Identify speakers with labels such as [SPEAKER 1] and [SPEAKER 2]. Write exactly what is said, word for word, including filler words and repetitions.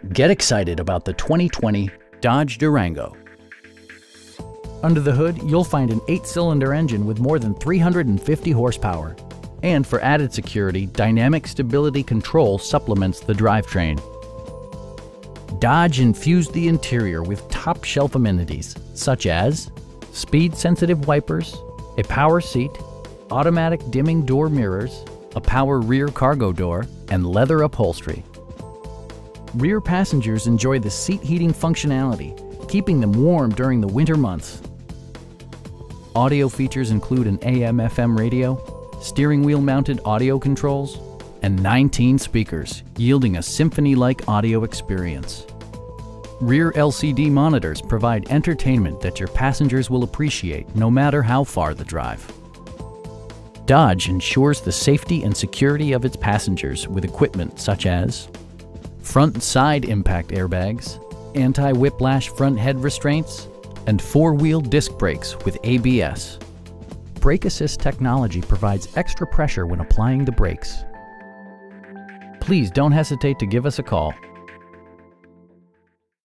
[SPEAKER 1] Get excited about the twenty twenty Dodge Durango. Under the hood, you'll find an eight-cylinder engine with more than three hundred fifty horsepower. And for added security, dynamic stability control supplements the drivetrain. Dodge infused the interior with top-shelf amenities such as speed-sensitive wipers, a power seat, automatic dimming door mirrors, a power rear cargo door, and leather upholstery. Rear passengers enjoy the seat heating functionality, keeping them warm during the winter months. Audio features include an A M F M radio, steering wheel mounted audio controls, and nineteen speakers, yielding a symphony-like audio experience. Rear L C D monitors provide entertainment that your passengers will appreciate no matter how far the drive. Dodge ensures the safety and security of its passengers with equipment such as front and side impact airbags, anti-whiplash front head restraints, and four-wheel disc brakes with A B S. Brake Assist technology provides extra pressure when applying the brakes. Please don't hesitate to give us a call.